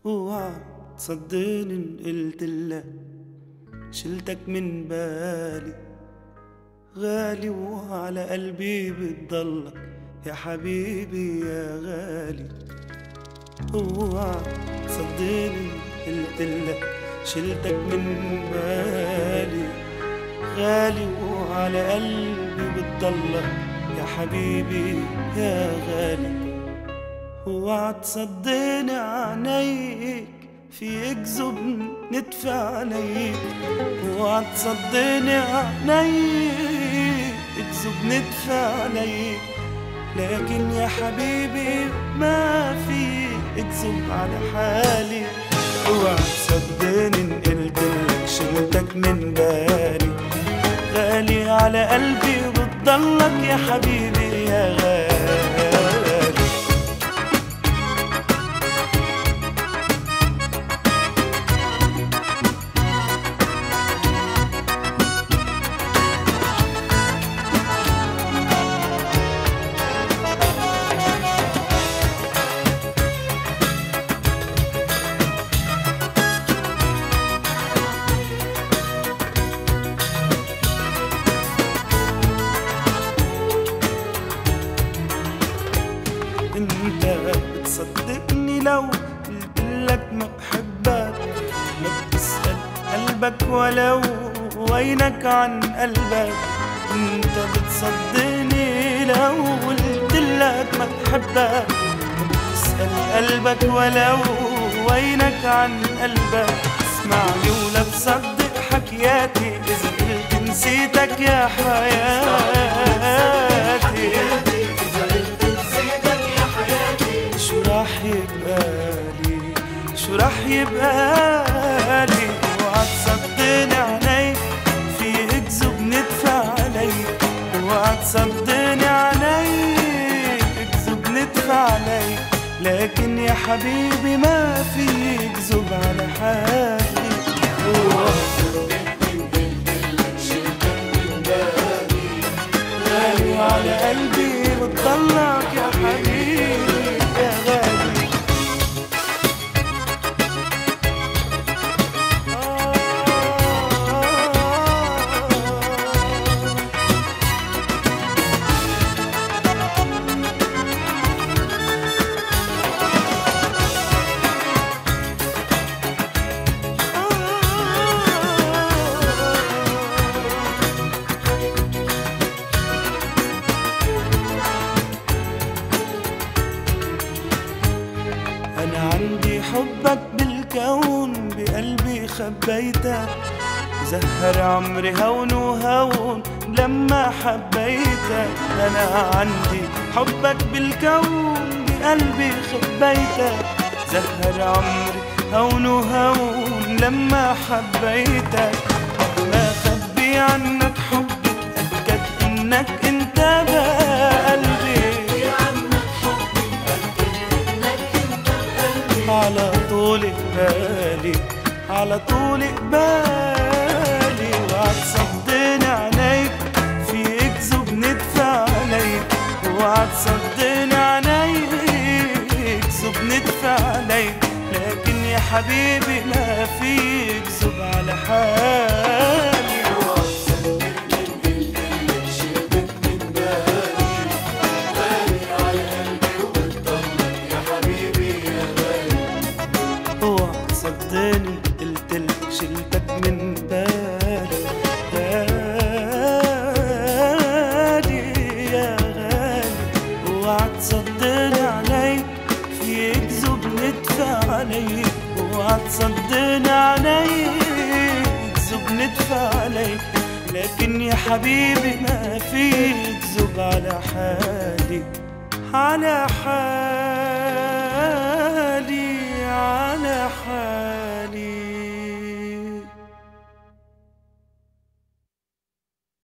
اوعى تصدقني إن قلتلك شلتك من بالي، غالي وعلى قلبي بتضلك يا حبيبي يا غالي. اوعى تصدقني إن قلتلك شلتك من بالي، غالي وعلى قلبي بتضلك يا حبيبي يا غالي. اوعى تصدقني عينيك في اكذب ندفع عليك، اوعى تصدقني عينيك اكذب ندفع عليك، لكن يا حبيبي ما في اكذب على حالي. اوعى تصدقني ان قلتلك شلتك من بالي، غالي على قلبي وبتضلك يا حبيبي يا غالي. انت بتصدقني لو قلتلك ما بحبك، ما بتسأل قلبك ولو وينك عن قلبك. انت بتصدقني لو قلتلك ما بحبك، ما بتسأل قلبك ولو وينك عن قلبك. اسمعني ولا تصدق حكياتي اذا قلت نسيتك يا حياتي. شو راح يبقالي، شو راح يبقالي. اوعى تصدقني عينيك في اكذب ندفع عليك، اوعى تصدقني عينيك اكذب ندفع عليك، لكن يا حبيبي ما في اكذب على حالي. اوعى تصدقني قلتلك شلتك من بالي، غالي على قلبي بتضلك يا حبيبي يا غالي. أنا عندي حبك بالكون بقلبي خبيتك، زهر عمري هون وهون لما حبيتك. أنا عندي حبك بالكون بقلبي خبيتك، زهر عمري هون وهون لما حبيتك. ما خبي عنك حبي اتأكد إنك انت بقلبي، على طول قبالي، على طول قبالي. اوعى تصدقني عينيك في اكذب ندفع عليك، اوعى تصدقني عينيك اكذب ندفع عليك، لكن يا حبيبي ما في اكذب على حالي. اوعى تصدقني قلتلك شلتك من بالي، غالي على قلبي وبتضلك يا حبيبي يا غالي. اوعى تصدقني قلتلك شلتك من بالي، غالي يا غالي. اوعى تصدقني عليك في اكذب ندفع عليك، اوعى تصدقني عليك اكذب ندفع عليك، لكن يا حبيبي ما في اكذب على حالي، على حالي، على حالي.